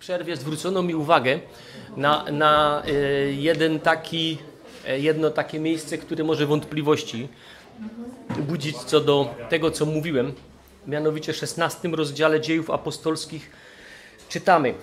przerwie zwrócono mi uwagę na jedno takie miejsce, które może wątpliwości budzić co do tego, co mówiłem. Mianowicie w 16 rozdziale Dziejów Apostolskich czytamy: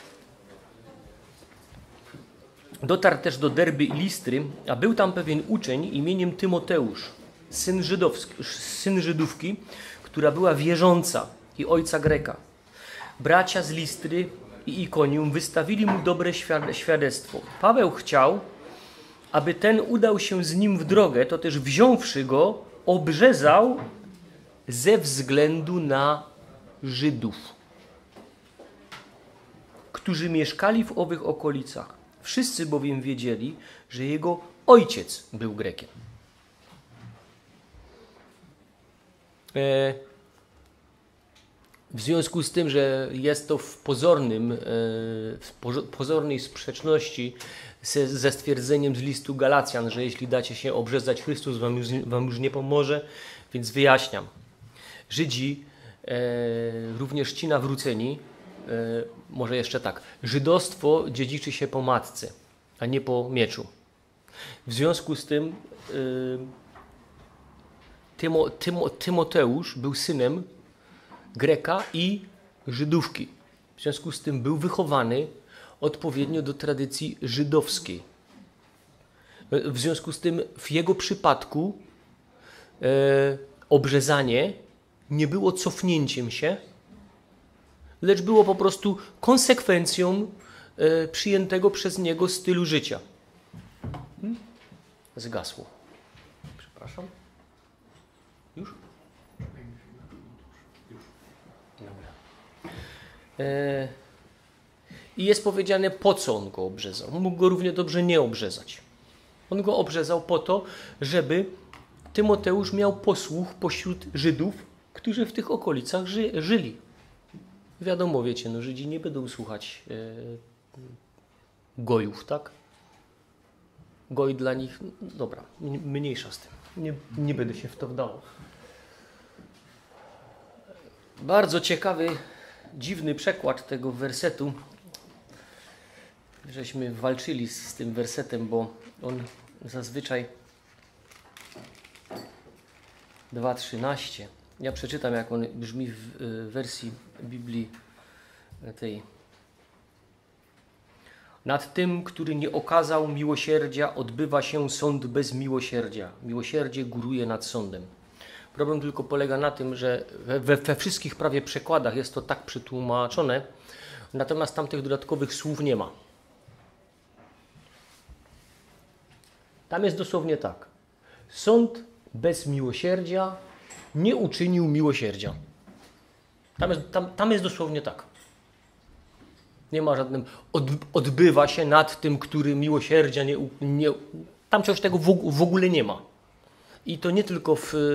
dotarł też do Derby i Listry, a był tam pewien uczeń imieniem Tymoteusz, syn Żydówki, która była wierząca i ojca Greka. Bracia z Listry i Ikonium wystawili mu dobre świadectwo. Paweł chciał, aby ten udał się z nim w drogę, to też wziąwszy go, obrzezał ze względu na Żydów, którzy mieszkali w owych okolicach. Wszyscy bowiem wiedzieli, że jego ojciec był Grekiem. W związku z tym, że jest to w pozornej sprzeczności ze stwierdzeniem z listu Galacjan, że jeśli dacie się obrzezać, Chrystus wam już nie pomoże, więc wyjaśniam. Żydzi, również ci nawróceni, może jeszcze tak, żydostwo dziedziczy się po matce, a nie po mieczu. W związku z tym Tymoteusz był synem Greka i Żydówki. W związku z tym był wychowany odpowiednio do tradycji żydowskiej. W związku z tym w jego przypadku obrzezanie nie było cofnięciem się, lecz było po prostu konsekwencją przyjętego przez niego stylu życia. Zgasło. Przepraszam. Już? Dobra. I jest powiedziane, po co on go obrzezał. Mógł go równie dobrze nie obrzezać. On go obrzezał po to, żeby Tymoteusz miał posłuch pośród Żydów, którzy w tych okolicach żyli. Wiadomo, wiecie, no Żydzi nie będą słuchać gojów, tak? Goj dla nich, dobra, mniejsza z tym. Nie będę się w to wdawał. Bardzo ciekawy, dziwny przekład tego wersetu. Żeśmy walczyli z tym wersetem, bo on zazwyczaj 2:13. Ja przeczytam, jak on brzmi w wersji Biblii tej. Nad tym, który nie okazał miłosierdzia, odbywa się sąd bez miłosierdzia. Miłosierdzie góruje nad sądem. Problem tylko polega na tym, że we wszystkich prawie przekładach jest to tak przetłumaczone, natomiast tam tych dodatkowych słów nie ma. Tam jest dosłownie tak. Sąd bez miłosierdzia nie uczynił miłosierdzia. Tam jest dosłownie tak. Nie ma żadnym odbywa się nad tym, który miłosierdzia nie tam czegoś tego w ogóle nie ma. I to nie tylko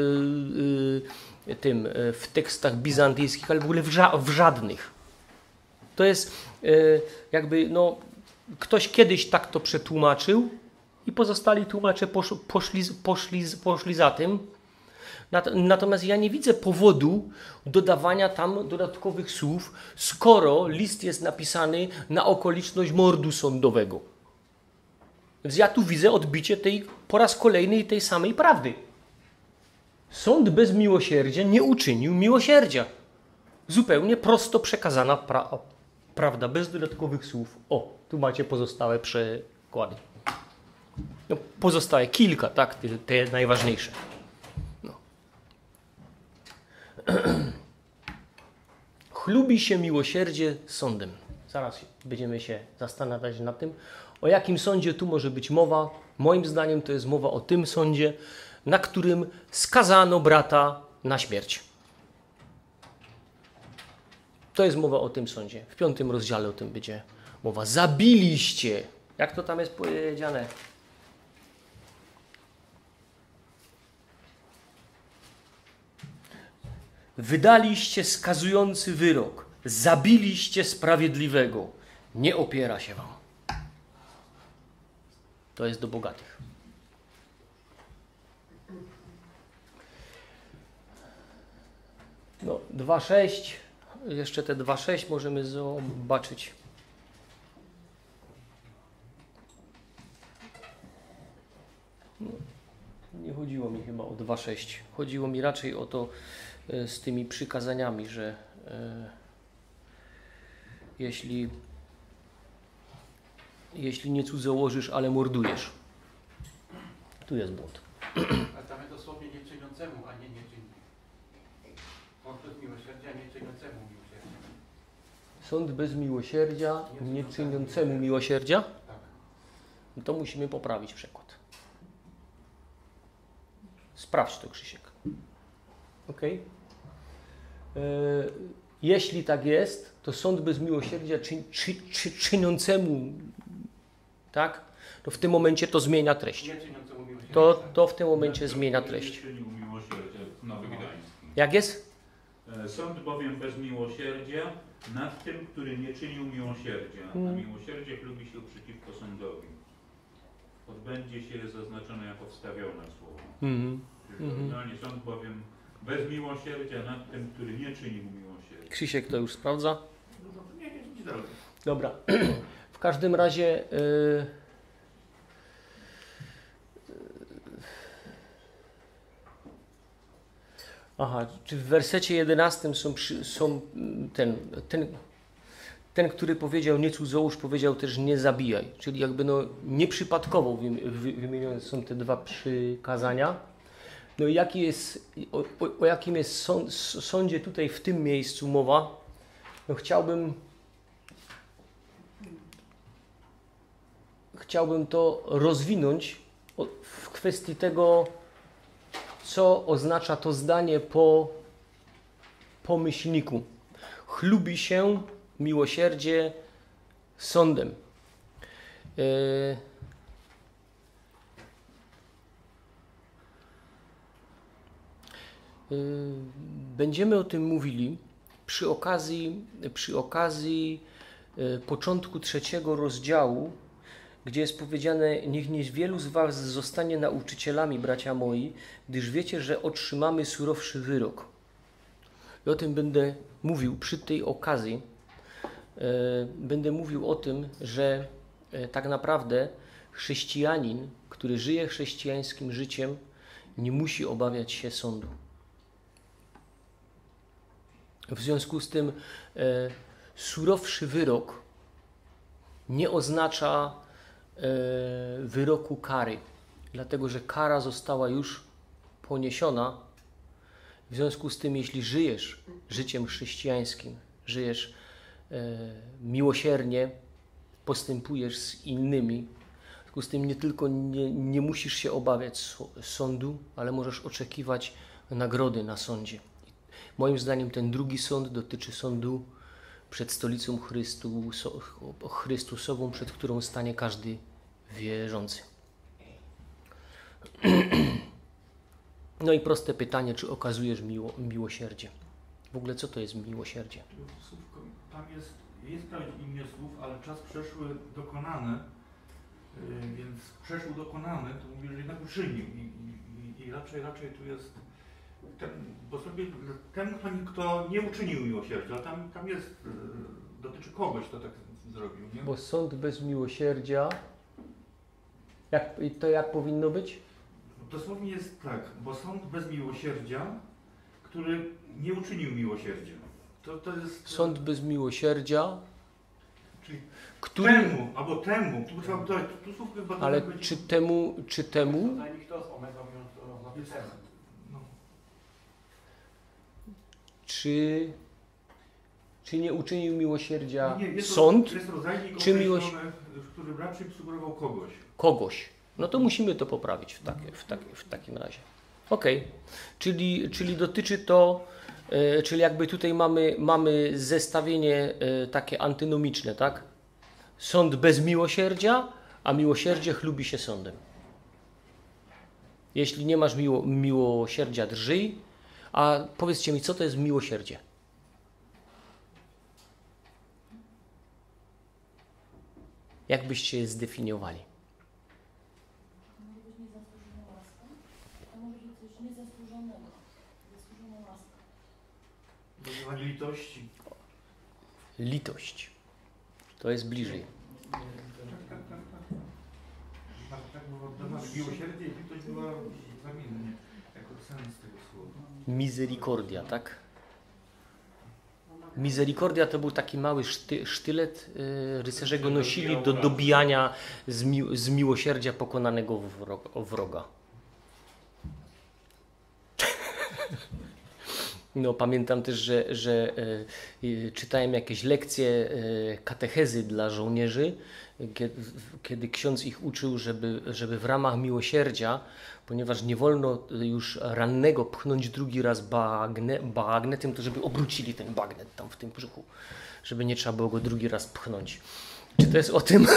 w tekstach bizantyjskich, ale w ogóle w żadnych. To jest jakby, no, ktoś kiedyś tak to przetłumaczył i pozostali tłumacze poszli za tym. Natomiast ja nie widzę powodu dodawania tam dodatkowych słów, skoro list jest napisany na okoliczność mordu sądowego. Więc ja tu widzę odbicie po raz kolejny tej samej prawdy. Sąd bez miłosierdzia nie uczynił miłosierdzia. Zupełnie prosto przekazana prawda, bez dodatkowych słów. O, tu macie pozostałe przekłady. No, pozostałe kilka, tak, te najważniejsze. No. Chlubi się miłosierdzie sądem. Zaraz będziemy się zastanawiać nad tym, o jakim sądzie tu może być mowa. Moim zdaniem to jest mowa o tym sądzie, na którym skazano brata na śmierć. To jest mowa o tym sądzie. W 5 rozdziale o tym będzie mowa. Zabiliście. Jak to tam jest powiedziane? Wydaliście skazujący wyrok. Zabiliście sprawiedliwego. Nie opiera się wam. To jest do bogatych. No, 2:6. Jeszcze te 2:6 możemy zobaczyć. 2:6. Chodziło mi raczej o to z tymi przykazaniami, że jeśli nie cudzołożysz, ale mordujesz. Tu jest błąd. A tam jest dosłownie nie czyniącemu, a nie nieczyni. On bez miłosierdzia, nie czyniącemu miłosierdzia. Sąd bez miłosierdzia, nie czyniącemu miłosierdzia? Tak. No to musimy poprawić przekład. Sprawdź to, Krzysiek. Ok? Jeśli tak jest, to sąd bez miłosierdzia czyniącemu, tak? To w tym momencie to zmienia treść. Nie czyniącemu miłosierdzia. To w tym momencie zmienia treść. Nie czynił miłosierdzia, Nowy Gdański. Jak jest? Sąd bowiem bez miłosierdzia nad tym, który nie czynił miłosierdzia, a miłosierdzie chlubi się przeciwko sądowi. Odbędzie się zaznaczone jako wstawione słowo. Oryginalnie sąd bowiem bez miłosierdzia nad tym, który nie czynił miłosierdzia. Krzysiek to już sprawdza. Nie dalej. Dobra. W każdym razie czy w wersecie 11 są ten, który powiedział nie cudzołóż, powiedział też nie zabijaj. Czyli jakby nieprzypadkowo wymienione są te dwa przykazania. No i o jakim jest sądzie tutaj w tym miejscu mowa? No chciałbym to rozwinąć w kwestii tego, co oznacza to zdanie po myślniku. Chlubi się miłosierdzie sądem. Będziemy o tym mówili przy okazji początku 3 rozdziału, gdzie jest powiedziane: niech niewielu z was zostanie nauczycielami, bracia moi, gdyż wiecie, że otrzymamy surowszy wyrok. I o tym będę mówił przy tej okazji. Będę mówił o tym, że tak naprawdę chrześcijanin, który żyje chrześcijańskim życiem, nie musi obawiać się sądu. W związku z tym surowszy wyrok nie oznacza wyroku kary, dlatego że kara została już poniesiona. W związku z tym, jeśli żyjesz życiem chrześcijańskim, żyjesz miłosiernie, postępujesz z innymi, w związku z tym nie tylko nie musisz się obawiać sądu, ale możesz oczekiwać nagrody na sądzie. Moim zdaniem ten drugi sąd dotyczy sądu przed stolicą Chrystusową, przed którą stanie każdy wierzący. No i proste pytanie, czy okazujesz miłosierdzie? W ogóle co to jest miłosierdzie? Tam jest prawie imię słów, ale czas przeszły dokonany, więc przeszły dokonany, to mówi, że jednak uczynił i raczej tu jest bo sobie ten, kto nie uczynił miłosierdzia, tam jest, dotyczy kogoś, kto tak zrobił, nie? Bo sąd bez miłosierdzia, jak powinno być? Dosłownie jest tak, bo sąd bez miłosierdzia, który nie uczynił miłosierdzia. To jest... Sąd bez miłosierdzia, czyli który... temu, albo temu, tu słów chyba... Ale być... czy temu... Najmniej kto z omega mówiąc napisane. Czy nie uczynił miłosierdzia nie, sąd, jest rodzajnik czy miłość, który raczej sugerował kogoś. Kogoś. No to musimy to poprawić w takim razie. Okej. Czyli dotyczy to, czyli jakby tutaj mamy zestawienie takie antynomiczne, tak? Sąd bez miłosierdzia, a miłosierdzie chlubi się sądem. Jeśli nie masz miłosierdzia, drżyj. A powiedzcie mi, co to jest miłosierdzie? Jak byście je zdefiniowali? Może być niezasłużona łaska, a może być coś niezasłużonego. Zasłużona łaska. Doznawanie litości. Litość. To jest bliżej. Tak, bo miłosierdzie i litość była zamiennie. Jako sens tego słowa. Misericordia, tak? Misericordia to był taki mały sztylet, rycerze go nosili do dobijania z miłosierdzia pokonanego wroga. No, pamiętam też, że czytałem jakieś lekcje katechezy dla żołnierzy, kiedy ksiądz ich uczył, żeby w ramach miłosierdzia, ponieważ nie wolno już rannego pchnąć drugi raz bagnetem, to żeby obrócili ten bagnet tam w tym brzuchu, żeby nie trzeba było go drugi raz pchnąć. Czy to jest o tym?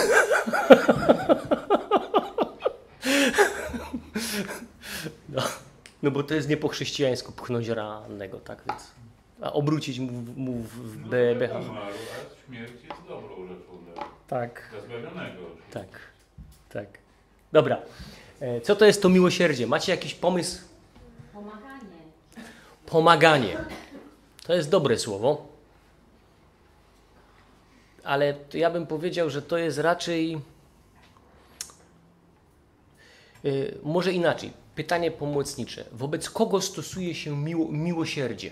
No bo to jest nie po chrześcijańsku pchnąć rannego, tak więc. A obrócić mu w BH. Umarł, a śmierć jest dobrą rzeczą dla Tak. zbawionego. Tak. Dobra. Co to jest to miłosierdzie? Macie jakiś pomysł? Pomaganie. To jest dobre słowo. Ale ja bym powiedział, że to jest raczej... może inaczej. Pytanie pomocnicze. Wobec kogo stosuje się miłosierdzie?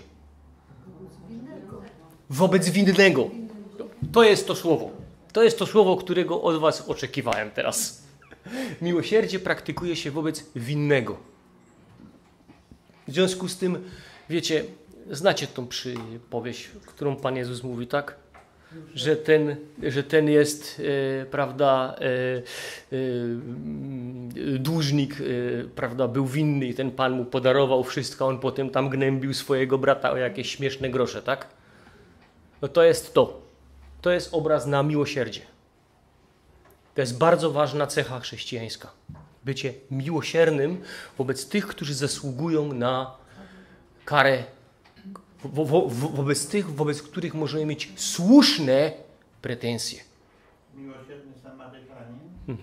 Wobec winnego. To jest to słowo. To jest to słowo, którego od was oczekiwałem teraz. Miłosierdzie praktykuje się wobec winnego. W związku z tym, wiecie, znacie tą przypowieść, którą Pan Jezus mówi, tak? Że ten jest, prawda, dłużnik, prawda, był winny i ten Pan mu podarował wszystko, a on potem tam gnębił swojego brata o jakieś śmieszne grosze, tak? No to jest to. To jest obraz na miłosierdzie. To jest bardzo ważna cecha chrześcijańska. Bycie miłosiernym wobec tych, którzy zasługują na karę, wobec tych, wobec których możemy mieć słuszne pretensje. Miłosierny Samarytanin.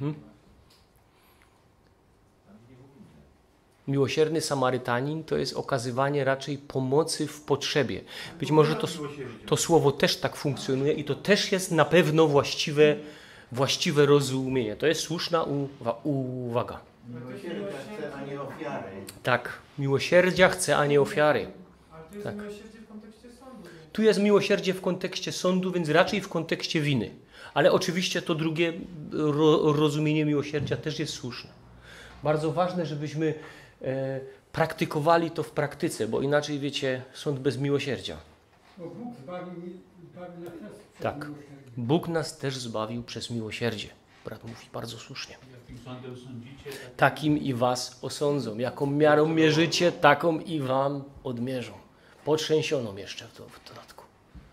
Miłosierny Samarytanin to jest okazywanie raczej pomocy w potrzebie. Być może to słowo też tak funkcjonuje i to też jest na pewno właściwe rozumienie. To jest słuszna uwaga. Miłosierdzia chce, a nie ofiary. Tak, miłosierdzia chce, a nie ofiary. Ale to jest Tak. miłosierdzie w kontekście sądu. Tu jest miłosierdzie w kontekście sądu, więc raczej w kontekście winy. Ale oczywiście to drugie rozumienie miłosierdzia też jest słuszne. Bardzo ważne, żebyśmy praktykowali to w praktyce, bo inaczej, wiecie, sąd bez miłosierdzia. Bo Bóg zbawił nas też przez Tak. miłosierdzie. Bóg nas też zbawił przez miłosierdzie. Brat mówi bardzo słusznie. Jakim sądem sądzicie, Takim i was osądzą. Jaką miarą mierzycie, taką i wam odmierzą. Potrzęsioną jeszcze w dodatku.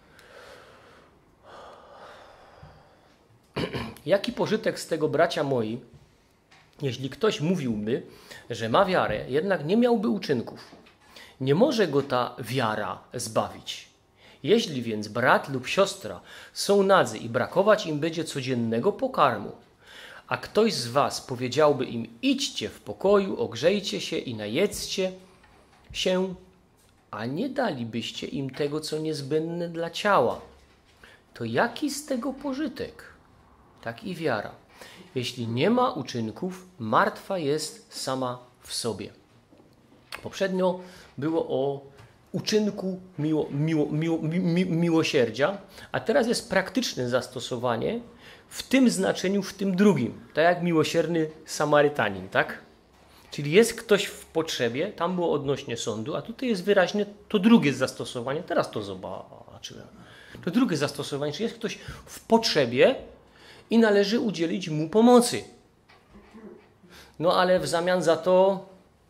Jaki pożytek z tego, bracia moi, jeśli ktoś mówiłby, że ma wiarę, jednak nie miałby uczynków? Nie może go ta wiara zbawić. Jeśli więc brat lub siostra są nadzy i brakować im będzie codziennego pokarmu, a ktoś z was powiedziałby im: idźcie w pokoju, ogrzejcie się i najedzcie się, a nie dalibyście im tego, co niezbędne dla ciała, to jaki z tego pożytek? Tak i wiara. Jeśli nie ma uczynków, martwa jest sama w sobie. Poprzednio było o uczynku miłosierdzia, a teraz jest praktyczne zastosowanie w tym znaczeniu, w tym drugim. Tak jak miłosierny Samarytanin, tak? Czyli jest ktoś w potrzebie, tam było odnośnie sądu, a tutaj jest wyraźnie to drugie zastosowanie. Teraz to zobaczyłem. To drugie zastosowanie, czyli jest ktoś w potrzebie i należy udzielić mu pomocy. No ale w zamian za to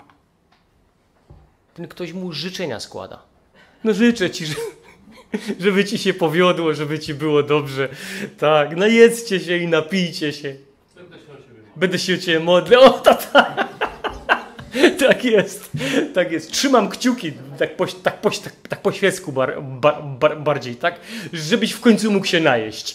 ten ktoś mu życzenia składa. No życzę ci, żeby ci się powiodło, żeby ci było dobrze. Tak, najedzcie się i napijcie się. Będę się o ciebie modlił. O, tata! Tak jest, tak jest. Trzymam kciuki, tak po świecku bardziej, tak? Żebyś w końcu mógł się najeść.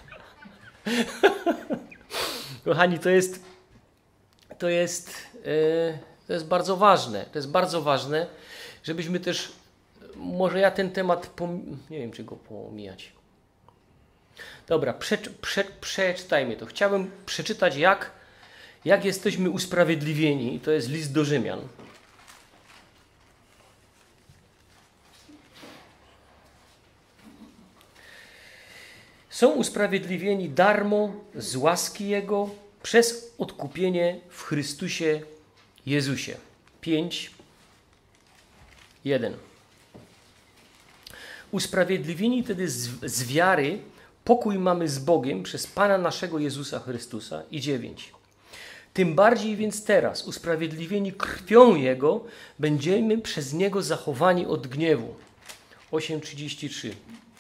Kochani, to jest bardzo ważne. To jest bardzo ważne, żebyśmy też, może ja ten temat, nie wiem, czy go pomijać. Dobra, przeczytajmy to. Chciałbym przeczytać, jak jesteśmy usprawiedliwieni. I to jest list do Rzymian. są usprawiedliwieni darmo z łaski Jego przez odkupienie w Chrystusie Jezusie. 5:1. Usprawiedliwieni wtedy z wiary pokój mamy z Bogiem przez Pana naszego Jezusa Chrystusa. I 9. Tym bardziej więc teraz, usprawiedliwieni krwią Jego, będziemy przez Niego zachowani od gniewu. 8:33.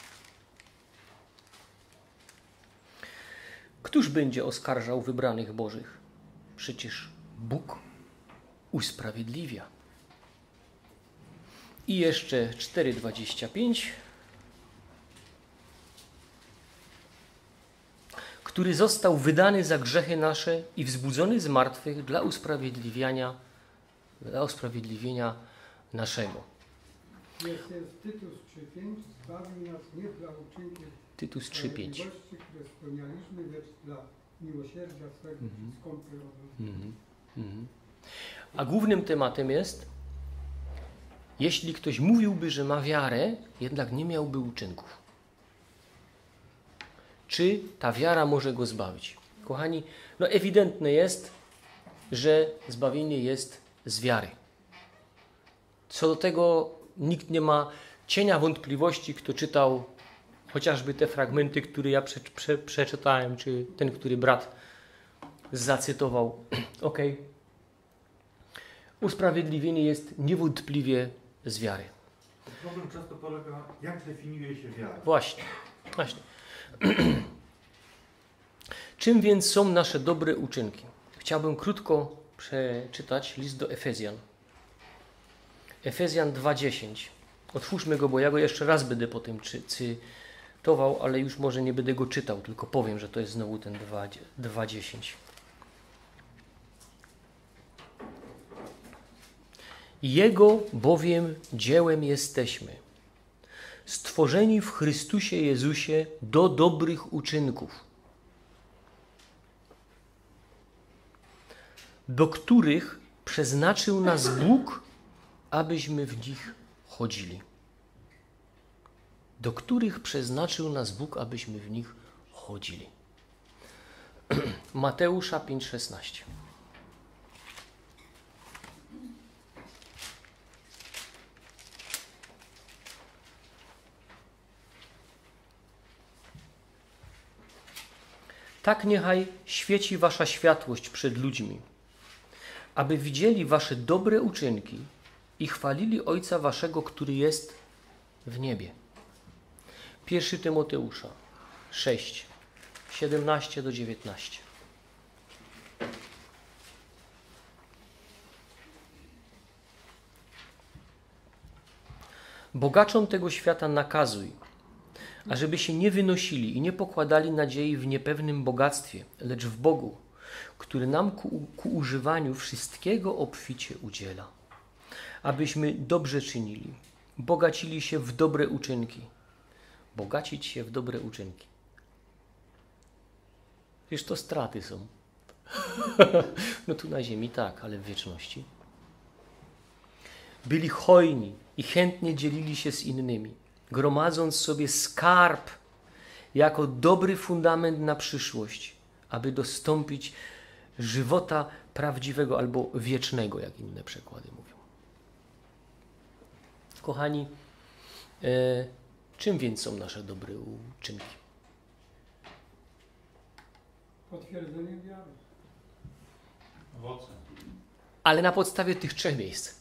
Któż będzie oskarżał wybranych Bożych? Przecież Bóg usprawiedliwia. I jeszcze 4:25. Który został wydany za grzechy nasze i wzbudzony z martwych dla usprawiedliwienia naszego. Jest Tytus 3:5. Zbawił nas nie dla uczynków Tytus 3:5. sprawiedliwości, które spełnialiśmy, lecz dla miłosierdzia swego skąpy od nas. A głównym tematem jest, jeśli ktoś mówiłby, że ma wiarę, jednak nie miałby uczynków. Czy ta wiara może go zbawić? Kochani, no ewidentne jest, że zbawienie jest z wiary. Co do tego nikt nie ma cienia wątpliwości, kto czytał chociażby te fragmenty, które ja przeczytałem, czy ten, który brat zacytował. Okej. Usprawiedliwienie jest niewątpliwie z wiary. Problem często polega, jak definiuje się wiarę. Właśnie. Czym więc są nasze dobre uczynki? Chciałbym krótko przeczytać list do Efezjan. Efezjan 2:10. Otwórzmy go, bo ja go jeszcze raz będę potem cytował, ale już może nie będę go czytał, tylko powiem, że to jest znowu ten 2:10. Jego bowiem dziełem jesteśmy, stworzeni w Chrystusie Jezusie do dobrych uczynków, do których przeznaczył nas Bóg, abyśmy w nich chodzili. Do których przeznaczył nas Bóg, abyśmy w nich chodzili. Mateusza 5:16. Tak niechaj świeci wasza światłość przed ludźmi, aby widzieli wasze dobre uczynki i chwalili Ojca waszego, który jest w niebie. 1 Tymoteusza 6, 17-19. Bogaczom tego świata nakazuj, ażeby się nie wynosili i nie pokładali nadziei w niepewnym bogactwie, lecz w Bogu, który nam ku używaniu wszystkiego obficie udziela. Abyśmy dobrze czynili, bogacili się w dobre uczynki. Bogacić się w dobre uczynki. Wiesz, to straty są. No tu na ziemi tak, ale w wieczności. Byli hojni i chętnie dzielili się z innymi, gromadząc sobie skarb jako dobry fundament na przyszłość, aby dostąpić żywota prawdziwego albo wiecznego, jak inne przekłady mówią. Kochani, czym więc są nasze dobre uczynki? Potwierdzenie wiary. Owoce. Ale na podstawie tych 3 miejsc.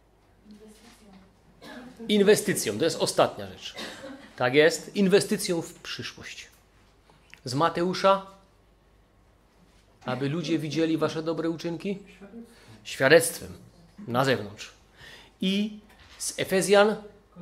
Inwestycją, to jest ostatnia rzecz. Tak jest, inwestycją w przyszłość. Z Mateusza, aby ludzie widzieli wasze dobre uczynki? Świadectwem na zewnątrz. I z Efezjan?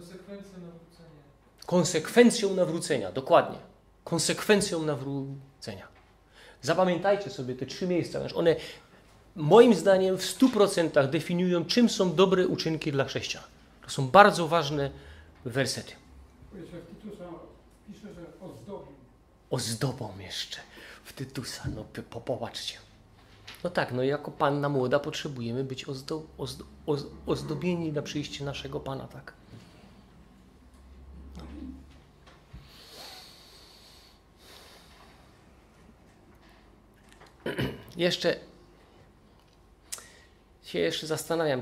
Konsekwencją nawrócenia, dokładnie. Konsekwencją nawrócenia. Zapamiętajcie sobie te 3 miejsca. One moim zdaniem w 100% definiują, czym są dobre uczynki dla chrześcijan. To są bardzo ważne wersety. Jeszcze w Tytusa pisze, że ozdobił. Ozdobą jeszcze w Tytusa. No popatrzcie. No tak, no jako panna młoda potrzebujemy być ozdobieni na przyjście naszego Pana, tak? jeszcze zastanawiam,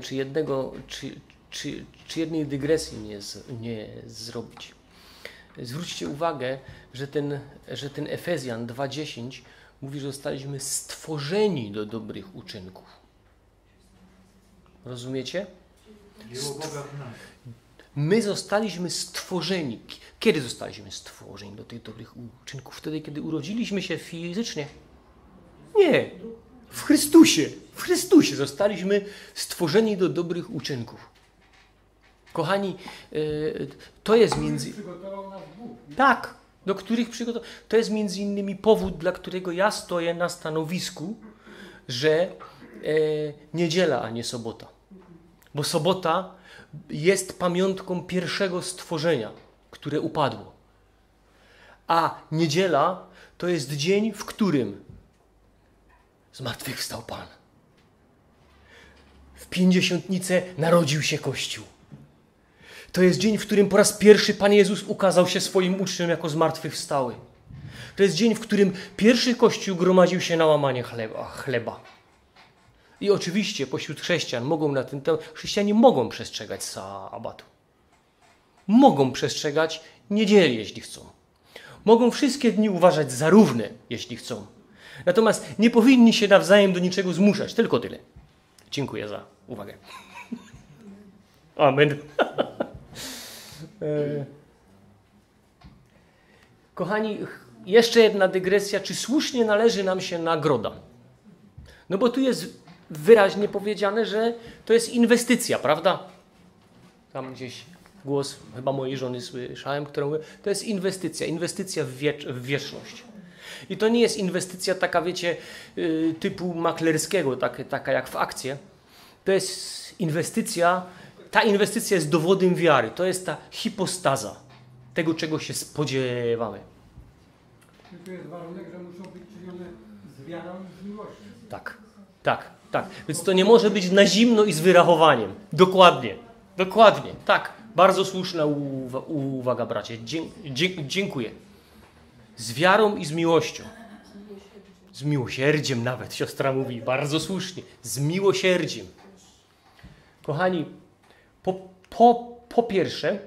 czy jednej dygresji nie zrobić. Zwróćcie uwagę, że ten Efezjan 2:10 mówi, że zostaliśmy stworzeni do dobrych uczynków. Rozumiecie? Dzieło Boga w nas. My zostaliśmy stworzeni. Kiedy zostaliśmy stworzeni do tych dobrych uczynków? Wtedy, kiedy urodziliśmy się fizycznie? Nie. W Chrystusie. W Chrystusie zostaliśmy stworzeni do dobrych uczynków. Kochani, to jest między... Przygotował nas Bóg. Tak, do których przygotował. To jest między innymi powód, dla którego ja stoję na stanowisku, że niedziela, a nie sobota. Bo sobota jest pamiątką pierwszego stworzenia, które upadło. A niedziela to jest dzień, w którym zmartwychwstał Pan. W Pięćdziesiątnicę narodził się Kościół. To jest dzień, w którym po raz pierwszy Pan Jezus ukazał się swoim uczniom jako zmartwychwstały. To jest dzień, w którym pierwszy Kościół gromadził się na łamanie chleba. I oczywiście pośród chrześcijan chrześcijanie mogą przestrzegać sabatu. Mogą przestrzegać niedzieli, jeśli chcą. Mogą wszystkie dni uważać za równe, jeśli chcą. Natomiast nie powinni się nawzajem do niczego zmuszać. Tylko tyle. Dziękuję za uwagę. Amen. Kochani, jeszcze jedna dygresja. Czy słusznie należy nam się nagroda? No bo tu jest wyraźnie powiedziane, że to jest inwestycja, prawda? Tam gdzieś głos chyba mojej żony słyszałem, która mówi, to jest inwestycja w wieczność. I to nie jest inwestycja taka, wiecie, typu maklerskiego, taka jak w akcje. To jest inwestycja, ta inwestycja jest dowodem wiary. To jest ta hipostaza tego, czego się spodziewamy. Czyli tu jest warunek, że muszą być czynione z wiarą i z miłością. Tak. Więc to nie może być na zimno i z wyrachowaniem. Dokładnie. Tak. Bardzo słuszna uwaga, bracie. Dziękuję. Z wiarą i z miłością. Z miłosierdziem nawet, siostra mówi. Bardzo słusznie. Z miłosierdziem. Kochani, po pierwsze,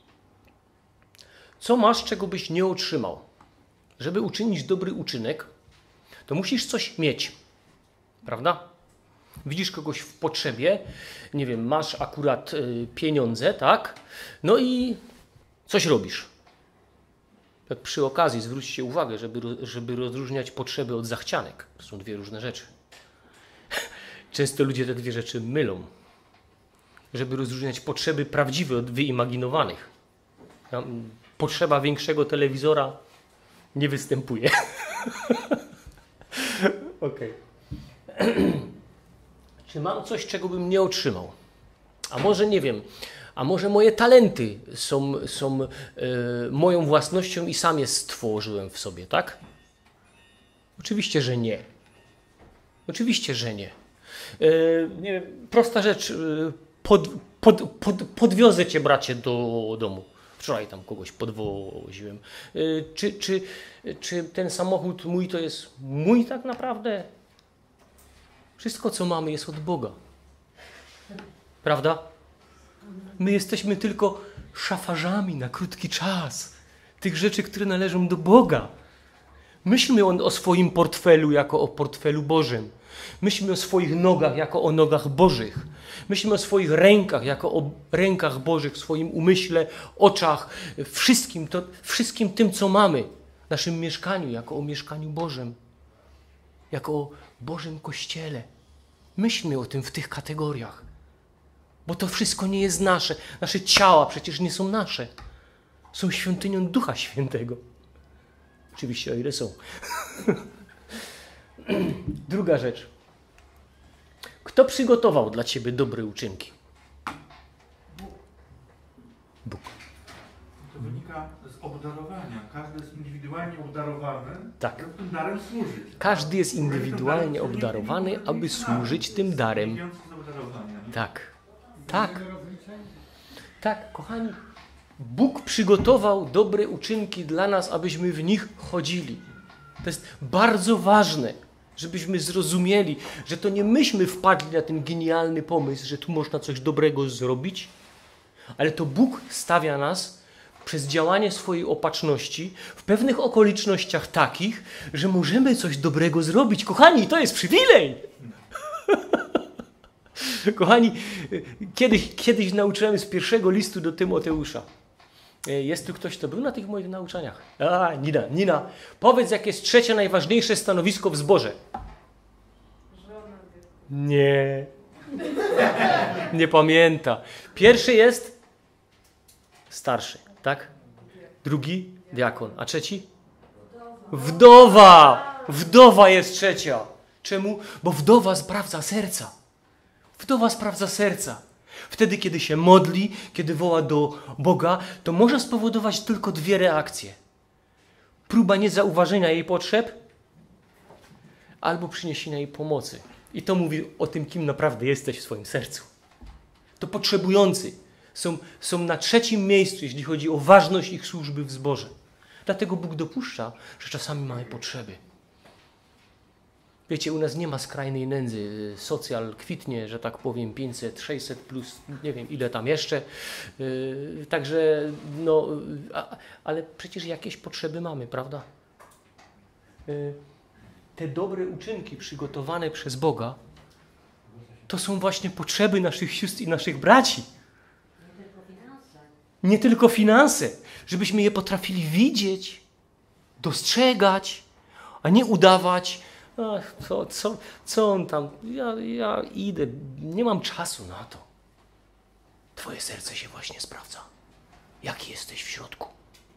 co masz, czego byś nie otrzymał? Żeby uczynić dobry uczynek, to musisz coś mieć. Prawda? Widzisz kogoś w potrzebie, nie wiem, masz akurat pieniądze, tak? No i coś robisz. Tak przy okazji zwróćcie uwagę, żeby rozróżniać potrzeby od zachcianek. To są dwie różne rzeczy. Często ludzie te dwie rzeczy mylą. Żeby rozróżniać potrzeby prawdziwe od wyimaginowanych. Potrzeba większego telewizora nie występuje. Okej. Czy mam coś, czego bym nie otrzymał? A może nie wiem, a może moje talenty są moją własnością i sam je stworzyłem w sobie, tak? Oczywiście, że nie. Oczywiście, że nie. Nie wiem, prosta rzecz. Podwiozę cię, bracie, do domu. Wczoraj tam kogoś podwoziłem. Czy ten samochód mój to jest mój tak naprawdę? Wszystko, co mamy, jest od Boga. Prawda? My jesteśmy tylko szafarzami na krótki czas tych rzeczy, które należą do Boga. Myślmy o swoim portfelu jako o portfelu Bożym. Myślmy o swoich nogach jako o nogach Bożych. Myślmy o swoich rękach jako o rękach Bożych, w swoim umyśle, oczach, wszystkim tym, co mamy. Naszym mieszkaniu jako o mieszkaniu Bożym. Jako o Bożym Kościele. Myślmy o tym w tych kategoriach. Bo to wszystko nie jest nasze. Nasze ciała przecież nie są nasze. Są świątynią Ducha Świętego. Oczywiście, o ile są. Druga rzecz. Kto przygotował dla ciebie dobre uczynki? Bóg. To wynika z obdarowania. Każdy jest indywidualnie obdarowany, Tak. aby tym darem służyć. Każdy jest indywidualnie obdarowany, aby służyć tym darem. Wynikający z obdarowania. Tak, kochani. Bóg przygotował dobre uczynki dla nas, abyśmy w nich chodzili. To jest bardzo ważne. Żebyśmy zrozumieli, że to nie myśmy wpadli na ten genialny pomysł, że tu można coś dobrego zrobić, ale to Bóg stawia nas przez działanie swojej opatrzności w pewnych okolicznościach takich, że możemy coś dobrego zrobić. Kochani, to jest przywilej! Kochani, kiedyś nauczyłem z pierwszego listu do Tymoteusza. Jest tu ktoś, kto był na tych moich nauczaniach? Nina, powiedz, jakie jest trzecie najważniejsze stanowisko w zborze. Nie. Nie pamięta. Pierwszy jest starszy, tak? Drugi diakon. A trzeci? Wdowa. Wdowa jest trzecia. Czemu? Bo wdowa sprawdza serca. Wdowa sprawdza serca. Wtedy, kiedy się modli, kiedy woła do Boga, to może spowodować tylko dwie reakcje. Próba niezauważenia jej potrzeb albo przyniesienia jej pomocy. I to mówi o tym, kim naprawdę jesteś w swoim sercu. To potrzebujący są na trzecim miejscu, jeśli chodzi o ważność ich służby w zborze. Dlatego Bóg dopuszcza, że czasami mamy potrzeby. Wiecie, u nas nie ma skrajnej nędzy. Socjal kwitnie, że tak powiem, 500, 600 plus, nie wiem ile tam jeszcze. Także, no, ale przecież jakieś potrzeby mamy, prawda? Te dobre uczynki przygotowane przez Boga to są właśnie potrzeby naszych sióstr i naszych braci. Nie tylko finanse. Żebyśmy je potrafili widzieć, dostrzegać, a nie udawać. Ach, co on tam? Ja idę, nie mam czasu na to. Twoje serce się właśnie sprawdza. Jaki jesteś w środku?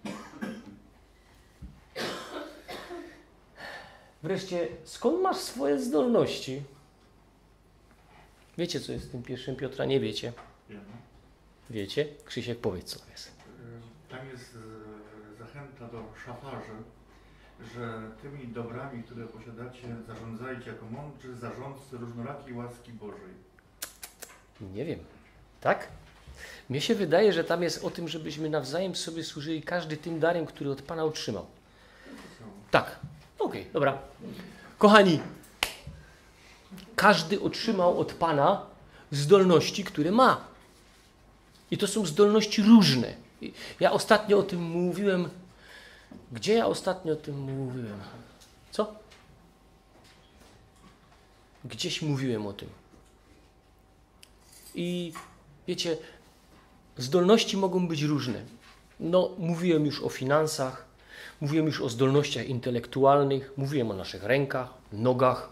Wreszcie, skąd masz swoje zdolności? Wiecie, co jest w tym 1 Piotra? Nie wiecie? Wiecie? Krzysiek, powiedz, co tam jest. Tam jest zachęta do szafarzy, że tymi dobrami, które posiadacie, zarządzajcie jako mądrzy zarządcy różnorakiej łaski Bożej. Nie wiem. Tak? Mnie się wydaje, że tam jest o tym, żebyśmy nawzajem sobie służyli każdy tym darem, który od Pana otrzymał. Tak. Okej, dobra. Kochani, każdy otrzymał od Pana zdolności, które ma. I to są zdolności różne. Ja ostatnio o tym mówiłem. Gdzie ja ostatnio o tym mówiłem? Co? Gdzieś mówiłem o tym. I wiecie, zdolności mogą być różne. No, mówiłem już o finansach, mówiłem już o zdolnościach intelektualnych, mówiłem o naszych rękach, nogach,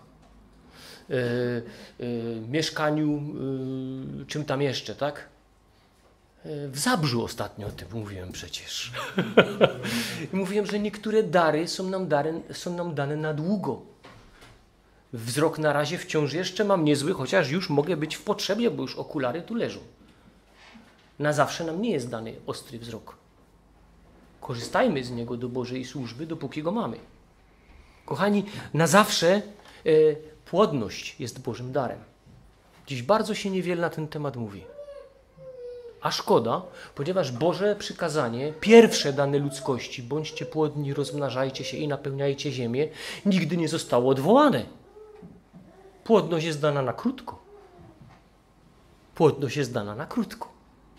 mieszkaniu, czym tam jeszcze, tak? W Zabrzu ostatnio o tym mówiłem przecież. I mówiłem, że niektóre dary są nam dane na długo. Wzrok na razie wciąż jeszcze mam niezły, chociaż już mogę być w potrzebie, bo już okulary tu leżą. Na zawsze nam nie jest dany ostry wzrok. Korzystajmy z niego do Bożej służby, dopóki go mamy. Kochani, na zawsze płodność jest Bożym darem. Dziś bardzo się niewiele na ten temat mówi. A szkoda, ponieważ Boże przykazanie, pierwsze dane ludzkości, bądźcie płodni, rozmnażajcie się i napełniajcie ziemię, nigdy nie zostało odwołane. Płodność jest dana na krótko. Płodność jest dana na krótko.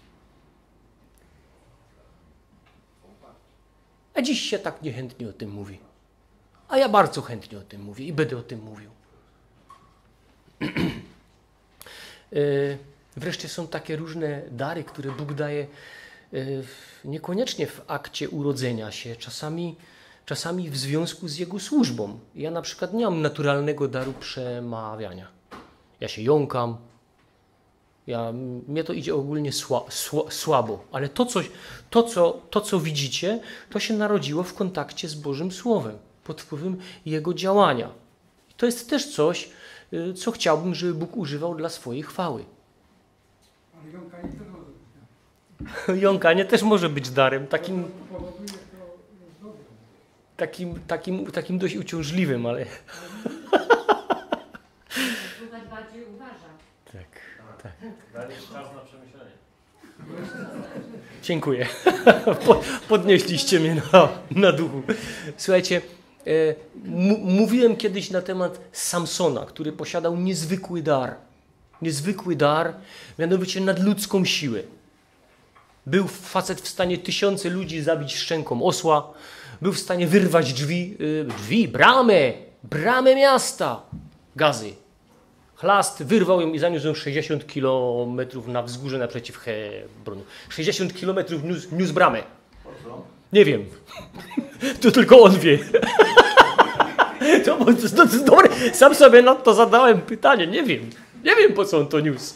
A dziś się tak niechętnie o tym mówi. A ja bardzo chętnie o tym mówię i będę o tym mówił. Wreszcie są takie różne dary, które Bóg daje niekoniecznie w akcie urodzenia się, czasami w związku z Jego służbą. Ja na przykład nie mam naturalnego daru przemawiania. Ja się jąkam, mnie to idzie ogólnie słabo, ale to, co widzicie, to się narodziło w kontakcie z Bożym Słowem, pod wpływem Jego działania. I to jest też coś, co chciałbym, żeby Bóg używał dla swojej chwały. Ale jąkanie też może być darem. Jąkanie też może być darem, takim, To powoduje, że to jest dobre. takim dość uciążliwym, ale... Słuchać bardziej uważa. Tak. Dalej czas na przemyślenie. Dziękuję. Podnieśliście mnie na duchu. Słuchajcie, Mówiłem kiedyś na temat Samsona, który posiadał niezwykły dar, mianowicie nadludzką siłę. Był facet w stanie tysiące ludzi zabić szczęką osła, był w stanie wyrwać bramę miasta Gazy. Chlast wyrwał ją i zaniósł ją 60 kilometrów na wzgórze naprzeciw Hebronu. 60 kilometrów niósł bramę. Nie wiem. To tylko on wie. To dobre. Sam sobie na to zadałem pytanie. Nie wiem. Nie wiem, po co on to niósł.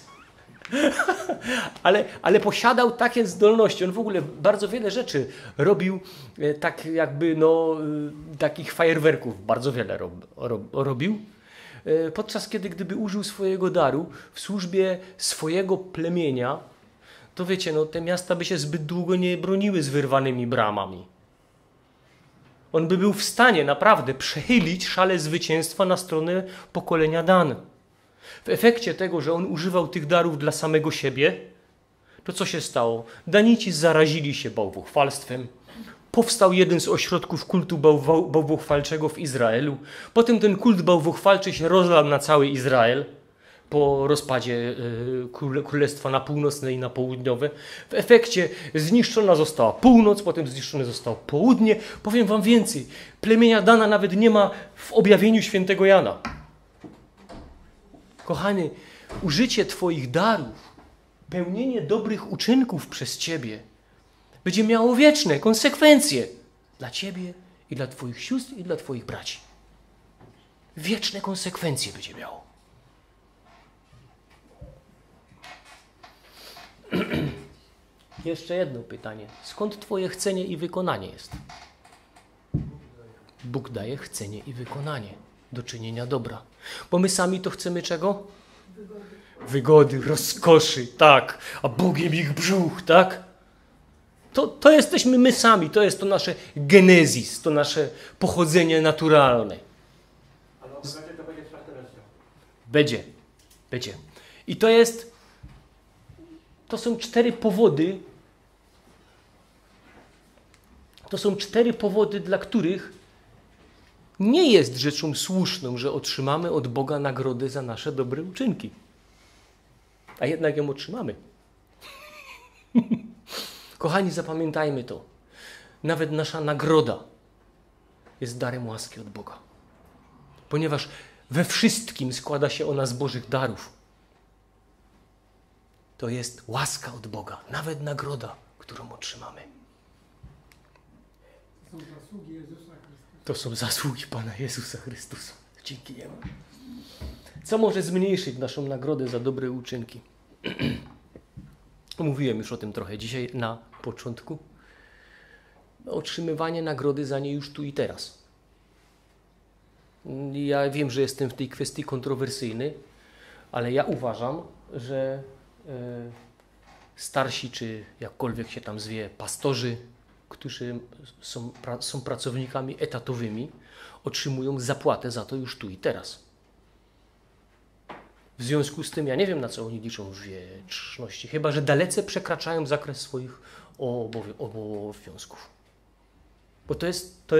Ale posiadał takie zdolności. On w ogóle bardzo wiele rzeczy robił, tak jakby takich fajerwerków. Bardzo wiele robił. Podczas kiedy gdyby użył swojego daru w służbie swojego plemienia, to wiecie, te miasta by się zbyt długo nie broniły z wyrwanymi bramami. On by był w stanie naprawdę przechylić szale zwycięstwa na stronę pokolenia Dan. W efekcie tego, że on używał tych darów dla samego siebie, to co się stało? Danici zarazili się bałwochwalstwem. Powstał jeden z ośrodków kultu bałwochwalczego w Izraelu. Potem ten kult bałwochwalczy się rozlał na cały Izrael po rozpadzie Królestwa na Północne i na Południowe. W efekcie zniszczona została północ, potem zniszczone zostało południe. Powiem wam więcej. Plemienia Dana nawet nie ma w objawieniu świętego Jana. Kochany, użycie twoich darów, pełnienie dobrych uczynków przez ciebie będzie miało wieczne konsekwencje dla ciebie i dla twoich sióstr i dla twoich braci. Wieczne konsekwencje będzie miało. Jeszcze jedno pytanie. Skąd twoje chcenie i wykonanie jest? Bóg daje chcenie i wykonanie do czynienia dobra. Bo my sami to chcemy czego? Wygody, rozkoszy, tak. A Bogiem ich brzuch, tak? To jesteśmy my sami, to jest to nasze genezis, to nasze pochodzenie naturalne. Ale obywatel to będzie czwarta wersja. Będzie. I to są 4 powody, dla których nie jest rzeczą słuszną, że otrzymamy od Boga nagrodę za nasze dobre uczynki. A jednak ją otrzymamy. Kochani, zapamiętajmy to. Nawet nasza nagroda jest darem łaski od Boga. Ponieważ we wszystkim składa się ona z Bożych darów. To jest łaska od Boga. Nawet nagroda, którą otrzymamy. To są zasługi Jezusa Chrystusa. To są zasługi Pana Jezusa Chrystusa. Dzięki Niemu. Co może zmniejszyć naszą nagrodę za dobre uczynki? Mówiłem już o tym trochę dzisiaj na początku. Otrzymywanie nagrody za nie już tu i teraz. Ja wiem, że jestem w tej kwestii kontrowersyjny, ale ja uważam, że starsi, czy jakkolwiek się tam zwie, pastorzy, którzy są pracownikami etatowymi, otrzymują zapłatę za to już tu i teraz. W związku z tym ja nie wiem, na co oni liczą w wieczności, chyba że dalece przekraczają zakres swoich obowiązków. Bo to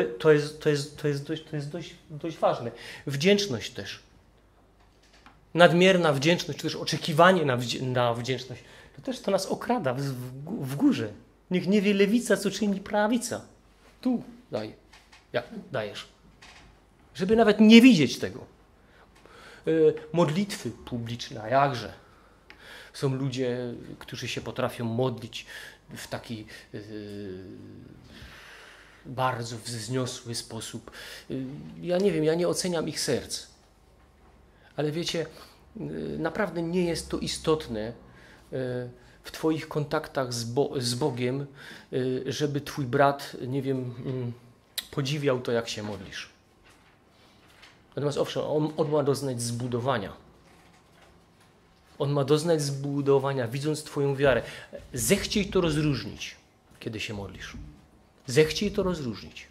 jest dość ważne. Wdzięczność też. Nadmierna wdzięczność, czy też oczekiwanie na wdzięczność, to nas okrada w górze. Niech nie wie lewica, co czyni prawica. Tu daje. Jak dajesz? Żeby nawet nie widzieć tego. Modlitwy publiczne, a jakże? Są ludzie, którzy się potrafią modlić w taki bardzo wzniosły sposób. Ja nie wiem, ja nie oceniam ich serc. Ale wiecie, naprawdę nie jest to istotne w twoich kontaktach z Bogiem, żeby twój brat, nie wiem, podziwiał to, jak się modlisz. Natomiast owszem, on ma doznać zbudowania. On ma doznać zbudowania, widząc twoją wiarę. Zechciej to rozróżnić, kiedy się modlisz. Zechciej to rozróżnić.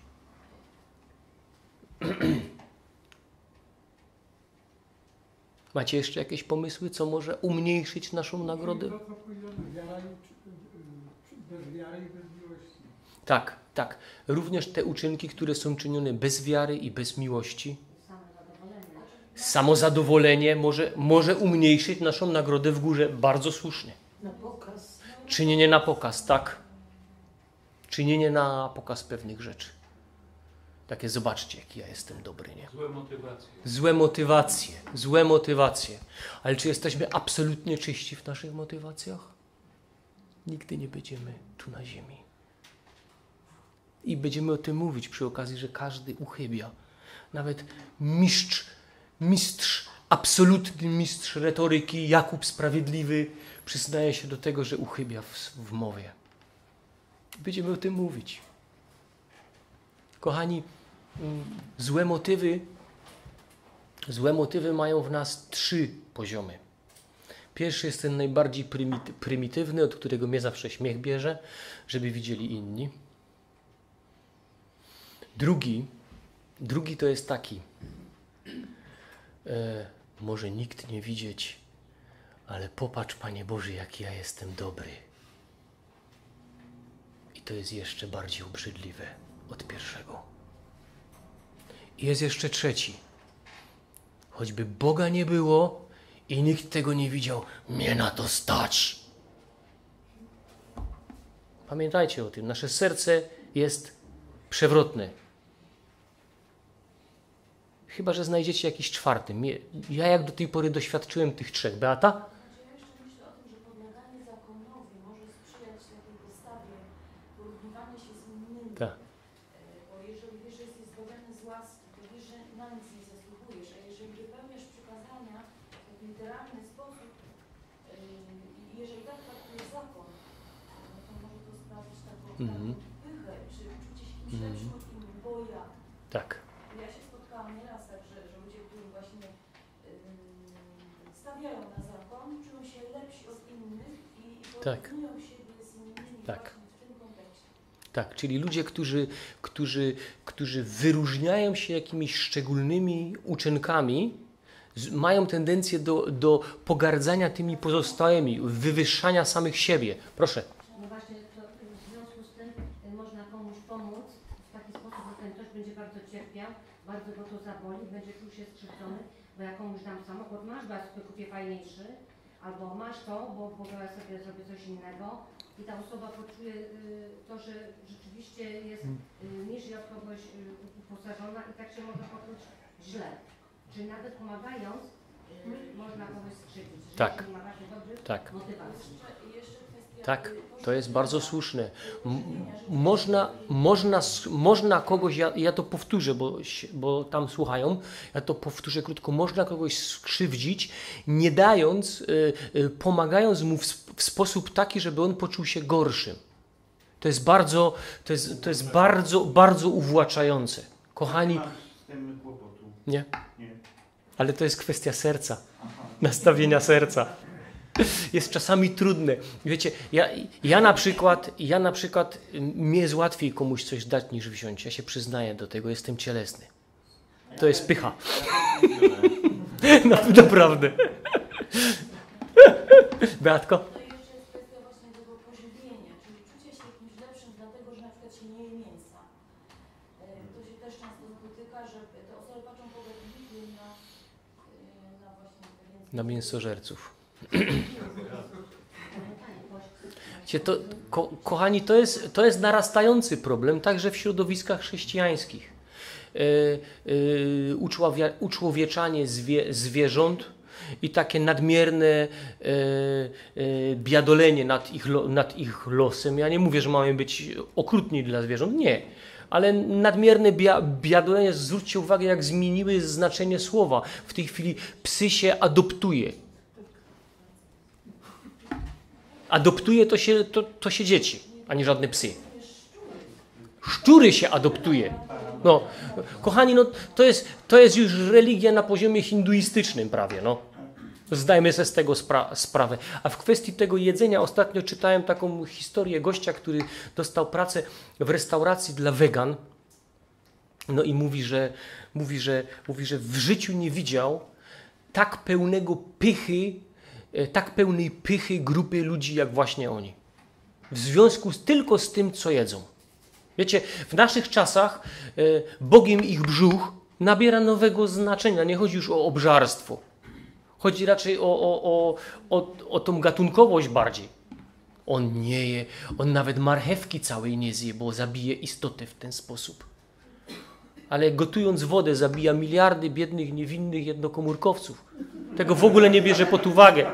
Macie jeszcze jakieś pomysły, co może umniejszyć naszą nagrodę? To, co powiedziano, wiara bez wiary i bez miłości. Tak, tak. Również te uczynki, które są czynione bez wiary i bez miłości. Samozadowolenie może umniejszyć naszą nagrodę w górze. Bardzo słusznie. Na pokaz. Czynienie na pokaz, tak. Czynienie na pokaz pewnych rzeczy. Takie zobaczcie, jaki ja jestem dobry, nie? Złe motywacje. Złe motywacje. Ale czy jesteśmy absolutnie czyści w naszych motywacjach? Nigdy nie będziemy tu na ziemi. I będziemy o tym mówić przy okazji, że każdy uchybia. Nawet absolutny mistrz retoryki, Jakub Sprawiedliwy, przyznaje się do tego, że uchybia w mowie. Będziemy o tym mówić. Kochani, złe motywy mają w nas 3 poziomy. Pierwszy jest ten najbardziej prymitywny, od którego mnie zawsze śmiech bierze, żeby widzieli inni. Drugi to jest taki. Może nikt nie widzieć, ale popatrz, Panie Boże, jaki ja jestem dobry. I to jest jeszcze bardziej obrzydliwe od pierwszego. I jest jeszcze trzeci. Choćby Boga nie było i nikt tego nie widział, mnie na to stać. Pamiętajcie o tym, nasze serce jest przewrotne. Chyba że znajdziecie jakiś czwarty. Ja jak do tej pory doświadczyłem tych 3. Beata? Ja jeszcze myślę o tym, że podleganie zakonowi może sprzyjać takiej postawie porównywania się z innymi. Tak. Bo jeżeli wiesz, że jesteś zbawiony z łaski, to wiesz, że na nic nie zasługujesz. A jeżeli wypełniasz przykazania w taki literalny sposób i jeżeli tak traktujesz zakon, no to może to sprawić taką pychę, czy uczucie się kimś lepszym od innych, bo ja. Tak. Ja się spotkałam nieraz tak, że ludzie, którzy właśnie stawiają na zakon, czują się lepsi od innych i porównują siebie z innymi właśnie w tym kontekście. Tak, czyli ludzie, którzy wyróżniają się jakimiś szczególnymi uczynkami, mają tendencję do pogardzania tymi pozostałymi, wywyższania samych siebie. Proszę. No właśnie, to w związku z tym można komuś pomóc w taki sposób, że ten ktoś będzie bardzo cierpiał, bardzo go to zaboli, będzie czuł się skrzywdzony, bo ja komuś dam samochód, masz, bo ja sobie kupię fajniejszy, albo masz to, bo ja sobie zrobię coś innego i ta osoba poczuje to, że rzeczywiście jest niżej od kogoś uposażona i tak się może poczuć źle. Czyli nawet pomagając, można kogoś skrzywdzić. Tak. Nie ma takiej dobrych motywacji. Tak, to jest bardzo słuszne. Można kogoś, ja to powtórzę, bo tam słuchają, ja to powtórzę krótko, można kogoś skrzywdzić, nie dając, pomagając mu w sposób taki, żeby on poczuł się gorszym. To jest bardzo uwłaczające. Kochani, Z tym kłopotu. nie? Nie. Ale to jest kwestia serca, nastawienia serca. Jest czasami trudne. Wiecie, ja na przykład mnie jest łatwiej komuś coś dać niż wziąć. Ja się przyznaję do tego, jestem cielesny. To jest pycha. No, naprawdę. Beatko? To jeszcze jest kwestia właśnie tego pożywienia, czyli czucie się jakimś lepszym, dlatego że na przykład się nie je mięsa. To się też często spotyka, że te osoby patrzą pogardliwie na właśnie te Na mięsożerców. Kochani, to jest narastający problem także w środowiskach chrześcijańskich. Uczłowieczanie zwierząt i takie nadmierne biadolenie nad ich losem. Ja nie mówię, że mamy być okrutni dla zwierząt, nie. Ale nadmierne biadolenie, zwróćcie uwagę, jak zmieniły znaczenie słowa. W tej chwili psy się adoptuje. Adoptuje to się dzieci, a nie żadne psy. Szczury się adoptuje. No, kochani, no, to jest już religia na poziomie hinduistycznym prawie. No. Zdajmy sobie z tego sprawę. A w kwestii tego jedzenia ostatnio czytałem taką historię gościa, który dostał pracę w restauracji dla wegan. No i mówi, że w życiu nie widział tak pełnej pychy grupy ludzi jak właśnie oni. W związku tylko z tym, co jedzą. Wiecie, w naszych czasach Bogiem ich brzuch nabiera nowego znaczenia. Nie chodzi już o obżarstwo. Chodzi raczej o tą gatunkowość bardziej. On nie je, on nawet marchewki całej nie zje, bo zabije istotę w ten sposób. Ale gotując wodę zabija miliardy biednych, niewinnych jednokomórkowców. Tego w ogóle nie bierze pod uwagę.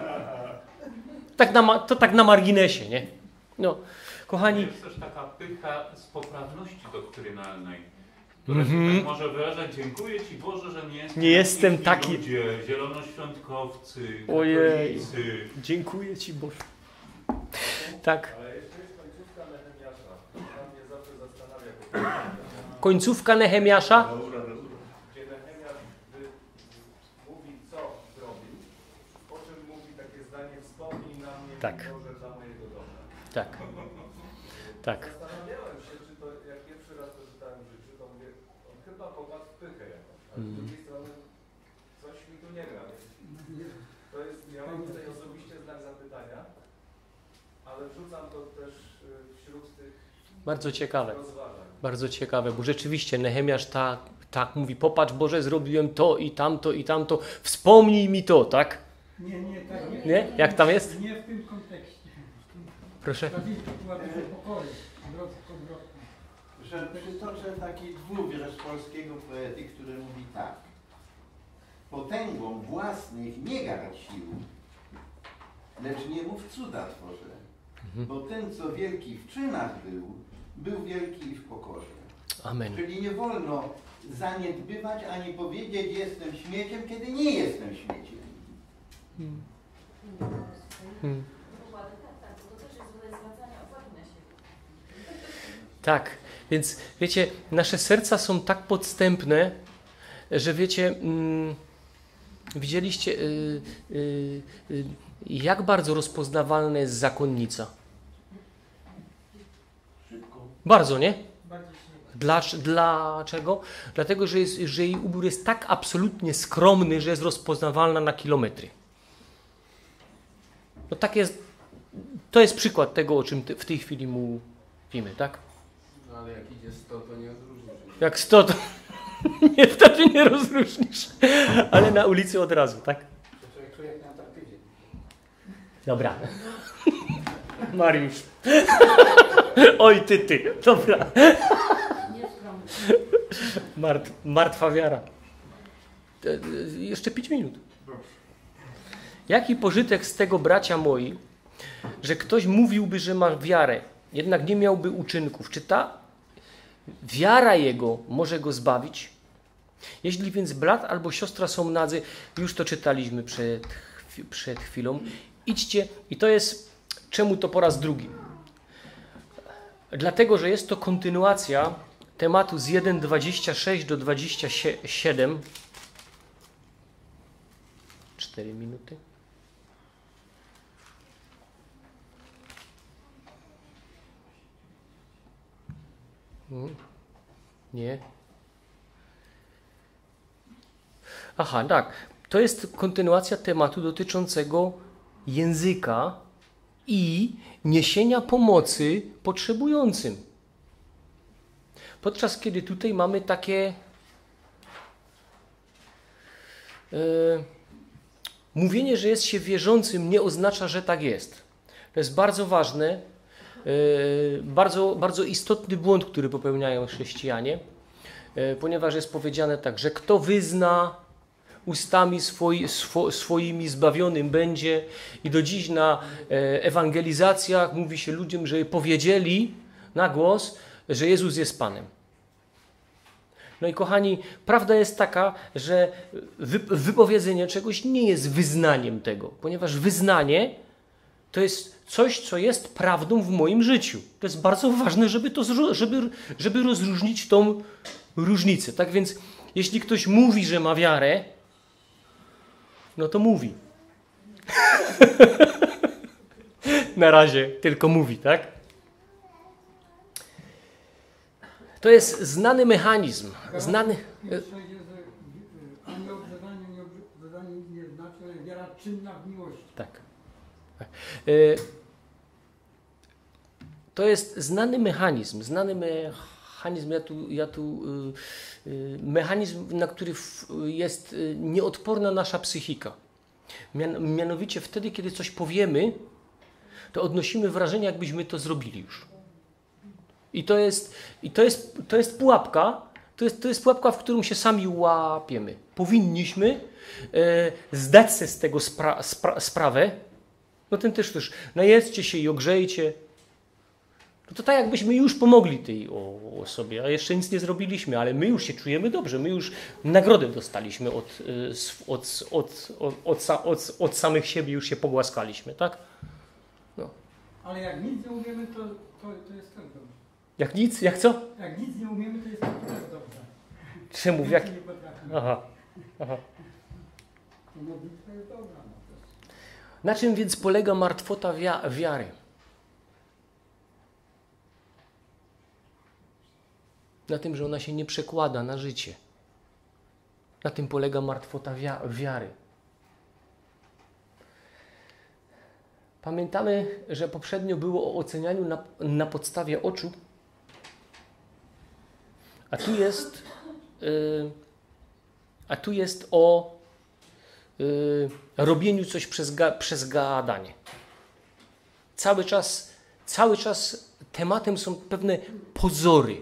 To tak na marginesie, nie? No, kochani... Jest też taka pycha z poprawności doktrynalnej, która się tak może wyrażać: dziękuję Ci Boże, że nie jestem taki... ludzie, zielonoświątkowcy, katolicy. Dziękuję Ci Boże. Tak. Ale jeszcze jest końcówka Nehemiasza. Tam mnie zawsze zastanawia. Końcówka Nehemiasza? Gdzie Nehemiasz mówi, co zrobił, po czym mówi takie zdanie: wspomnij na mnie, Tak. Boże, dla mojego dobra. Tak. Tak. Zastanawiałem się, czy to, jak pierwszy raz to czytałem w życiu, to mówię, on chyba popadł w pychę jakąś, ale z drugiej strony coś mi tu nie gra. To jest, ja mam tutaj osobiście znak zapytania, ale wrzucam to też wśród tych Bardzo ciekawe. rozważań. Bardzo ciekawe, bo rzeczywiście Nehemiasz tak mówi: popatrz Boże, zrobiłem to i tamto, wspomnij mi to, tak? Nie, tak nie. Nie? Jak tam jest? Nie w tym kontekście. Proszę. Prawdziwie to była dużo pokory, drodzy powrotni. Że przytoczę taki dwuwiersz polskiego poety, który mówi tak: potęgą własnych nie gardź sił, lecz nie mów cuda tworze, bo ten, co wielki w czynach był wielki w pokorze. Amen. Czyli nie wolno zaniedbywać ani powiedzieć: jestem śmieciem, kiedy nie jestem śmieciem. Dokładnie tak, bo to też jest rodzaj zwracania uwagi na siebie. Tak, więc wiecie, nasze serca są tak podstępne, że wiecie, widzieliście, jak bardzo rozpoznawalna jest zakonnica. Szybko. Bardzo, nie? Bardziej śmieszne. Dlaczego? Dlatego, że jej ubiór jest tak absolutnie skromny, że jest rozpoznawalna na kilometry. No tak jest, to jest przykład tego, o czym w tej chwili mówimy, tak? No ale jak idzie 100, to nie odróżnisz. Jak 100, to wtedy nie rozróżnisz, ale na ulicy od razu, tak? To człowiek czuje jak na Antarktydzie. Dobra. Mariusz. Oj, ty. Dobra. Nieskromny. Martwa wiara. Jeszcze 5 minut. Jaki pożytek z tego, bracia moi, że ktoś mówiłby, że ma wiarę, jednak nie miałby uczynków? Czy ta wiara jego może go zbawić? Jeśli więc brat albo siostra są nadzy, już to czytaliśmy przed chwilą, idźcie, i to jest, czemu to po raz drugi? Dlatego, że jest to kontynuacja tematu z 1:26 do 27. 4 minuty. Nie. Aha, tak. To jest kontynuacja tematu dotyczącego języka i niesienia pomocy potrzebującym. Podczas kiedy tutaj mamy takie mówienie, że jest się wierzącym, nie oznacza, że tak jest. To jest bardzo ważne, bardzo istotny błąd, który popełniają chrześcijanie, ponieważ jest powiedziane tak, że kto wyzna ustami swoimi zbawionym będzie, i do dziś na ewangelizacjach mówi się ludziom, że powiedzieli na głos, że Jezus jest Panem. No i kochani, prawda jest taka, że wypowiedzenie czegoś nie jest wyznaniem tego, ponieważ wyznanie to jest coś, co jest prawdą w moim życiu. To jest bardzo ważne, żeby rozróżnić tą różnicę. Tak więc, jeśli ktoś mówi, że ma wiarę, no to mówi. Na razie tylko mówi, tak? To jest znany mechanizm. Znany. Pierwsze jest, że ani obrzezanie nie znaczy, ale wiara czynna w miłości. Tak. To jest znany mechanizm, mechanizm, na który jest nieodporna nasza psychika. Mianowicie wtedy, kiedy coś powiemy, to odnosimy wrażenie, jakbyśmy to zrobili już. I to jest pułapka, to jest pułapka, w którą się sami łapiemy. Powinniśmy zdać sobie z tego sprawę. No ten też, najedzcie się i ogrzejcie. No to tak jakbyśmy już pomogli tej osobie, a jeszcze nic nie zrobiliśmy, ale my już się czujemy dobrze, my już nagrodę dostaliśmy od samych siebie, już się pogłaskaliśmy, tak? No. Ale jak nic nie umiemy, to jest też dobrze. Jak nic? Jak co? Jak nic nie umiemy, to jest też dobrze. Czemu? Nie potrafimy. Aha. To modlitwa jest dobra. Na czym więc polega martwota wiary? Na tym, że ona się nie przekłada na życie. Na tym polega martwota wiary. Pamiętamy, że poprzednio było o ocenianiu na podstawie oczu, a tu jest o robieniu coś przez gadanie. Cały czas tematem są pewne pozory,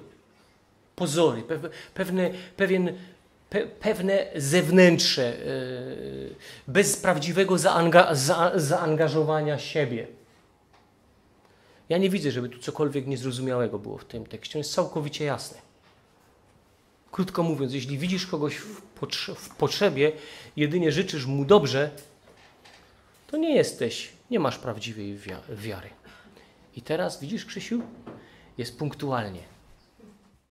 pewne zewnętrzne, bez prawdziwego zaangażowania siebie. Ja nie widzę, żeby tu cokolwiek niezrozumiałego było w tym tekście. On jest całkowicie jasny. Krótko mówiąc, jeśli widzisz kogoś w potrzebie, jedynie życzysz mu dobrze, to nie masz prawdziwej wiary. I teraz widzisz, Krzysiu? Jest punktualnie.